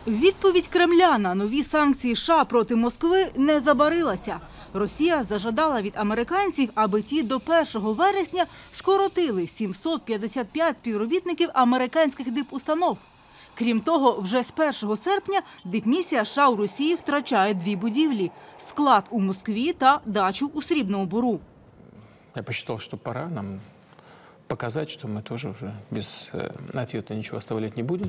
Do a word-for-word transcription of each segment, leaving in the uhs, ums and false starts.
Відповідь Кремля на нові санкції США проти Москви не забарилася. Росія зажадала від американців, аби ті до першого вересня скоротили сімсот п'ятдесят п'ять співробітників американських дипустанов. Крім того, вже з першого серпня дипмісія США у Росії втрачає дві будівлі – склад у Москві та дачу у Срібному Бору. Я посчитал, что пора нам показать, что мы тоже уже без ответа ничего оставлять не будем.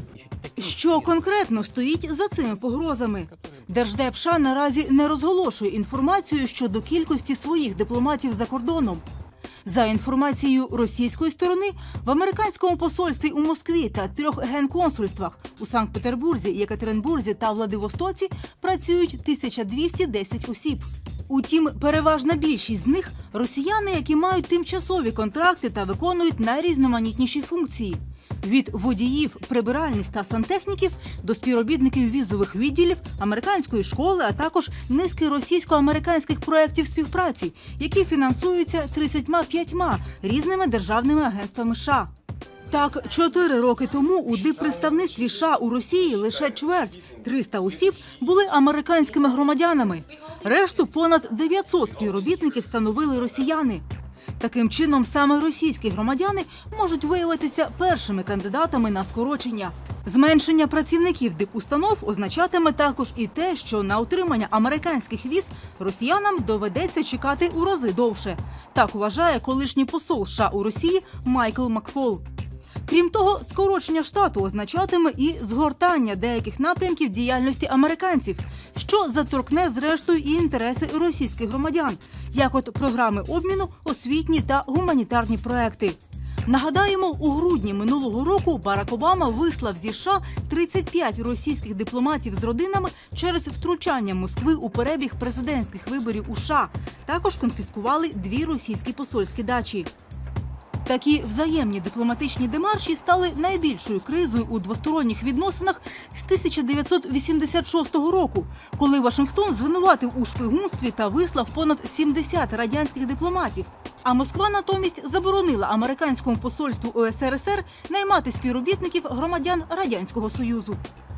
Що конкретно стоїть за цими погрозами? Держдеп США наразі не розголошує інформацію щодо кількості своїх дипломатів за кордоном. За інформацією російської сторони, в американському посольстві у Москві та трьох генконсульствах у Санкт-Петербурзі, Єкатеринбурзі та Владивостоці працюють тисяча двісті десять осіб. Утім, переважна більшість з них – росіяни, які мають тимчасові контракти та виконують найрізноманітніші функції. Від водіїв, прибиральниць та сантехніків до співробітників візових відділів, американської школи, а також низки російсько-американських проєктів співпраці, які фінансуються тридцятьма п'ятьма різними державними агентствами США. Так, чотири роки тому у диппредставництві США у Росії лише чверть – триста осіб були американськими громадянами. Решту понад дев'ятсот співробітників становили росіяни. Таким чином, саме російські громадяни можуть виявитися першими кандидатами на скорочення. Зменшення працівників дипустанов означатиме також і те, що на отримання американських віз росіянам доведеться чекати у рази довше. Так вважає колишній посол США у Росії Майкл Макфол. Крім того, скорочення штату означатиме і згортання деяких напрямків діяльності американців, що заторкне зрештою і інтереси російських громадян, як от програми обміну, освітні та гуманітарні проекти. Нагадаємо, у грудні минулого року Барак Обама вислав зі США тридцять п'ять російських дипломатів з родинами через втручання Москви у перебіг президентських виборів у США. Також конфіскували дві російські посольські дачі. Такі взаємні дипломатичні демарші стали найбільшою кризою у двосторонніх відносинах з тисяча дев'ятсот вісімдесят шостого року, коли Вашингтон звинуватив у шпигунстві та вислав понад сімдесят радянських дипломатів. А Москва натомість заборонила американському посольству у ес ер ес ер наймати співробітників громадян Радянського Союзу.